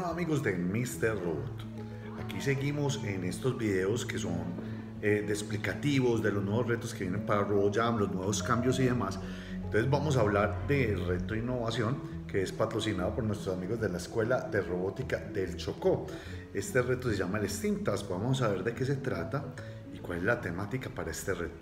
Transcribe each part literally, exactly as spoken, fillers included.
Hola amigos de míster Robot. Aquí seguimos en estos videos que son eh, de explicativos de los nuevos retos que vienen para RoboJam, los nuevos cambios y demás. Entonces vamos a hablar del reto innovación que es patrocinado por nuestros amigos de la Escuela de Robótica del Chocó. Este reto se llama el STEAM Task. Vamos a ver de qué se trata y cuál es la temática para este reto.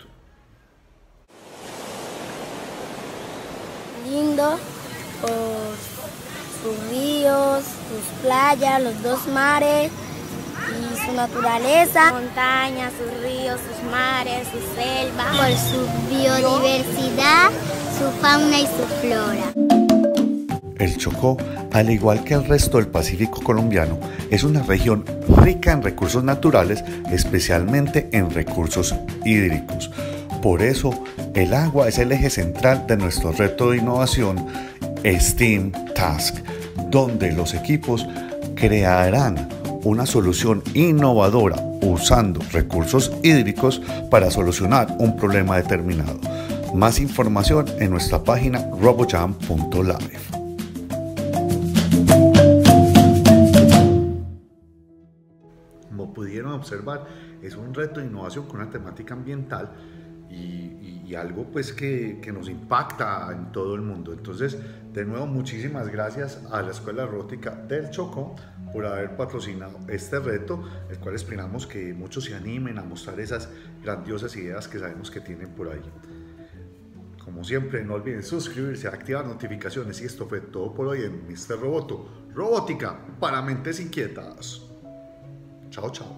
Lindo por sus ríos, sus playas, los dos mares y su naturaleza, montañas, sus ríos, sus mares, su selva, por su biodiversidad, su fauna y su flora. El Chocó, al igual que el resto del Pacífico colombiano, es una región rica en recursos naturales, especialmente en recursos hídricos. Por eso, el agua es el eje central de nuestro reto de innovación STEAM Task, donde los equipos crearán una solución innovadora usando recursos hídricos para solucionar un problema determinado. Más información en nuestra página robojam punto live. Como pudieron observar, es un reto de innovación con una temática ambiental y, y, y algo pues que, que nos impacta en todo el mundo. Entonces, de nuevo, muchísimas gracias a la Escuela de Robótica del Chocó por haber patrocinado este reto, el cual esperamos que muchos se animen a mostrar esas grandiosas ideas que sabemos que tienen por ahí. Como siempre, no olviden suscribirse, activar notificaciones y esto fue todo por hoy en míster Roboto, Robótica para mentes inquietas. Chao, chao.